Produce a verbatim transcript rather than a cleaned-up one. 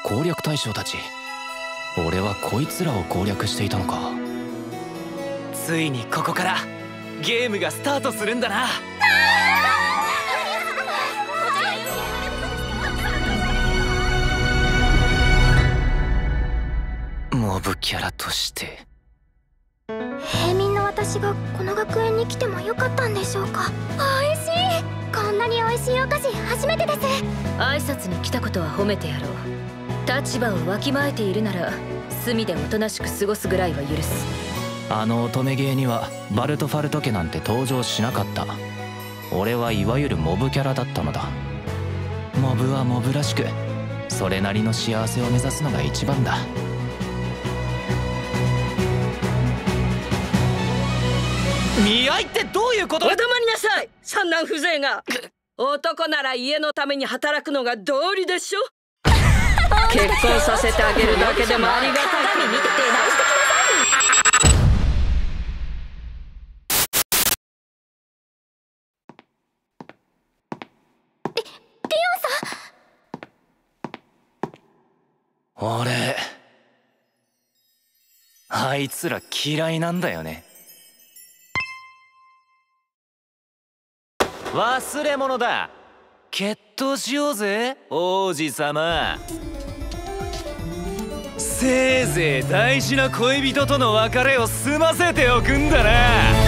攻略対象たち。俺はこいつらを攻略していたのか。 ついにここからゲームがスタートするんだな。 モブキャラとして平民の私がこの学園に来てもよかったんでしょうか。おいしい。こんなにおいしいお菓子初めてです。 挨拶に来たことは褒めてやろう。立場をわきまえているなら隅でおとなしく過ごすぐらいは許す。 あの乙女ゲーにはバルトファルト家なんて登場しなかった。俺はいわゆるモブキャラだったのだ。モブはモブらしくそれなりの幸せを目指すのが一番だ。 見合いってどういうこと？ お黙りなさい、三男風情が。男なら家のために働くのが道理でしょ。結婚させてあげるだけでもありがたい。 鏡見て手直してきなさい。リオンさん。 俺あいつら嫌いなんだよね。 忘れ物だ。決闘しようぜ王子様。せいぜい大事な恋人との別れを済ませておくんだな。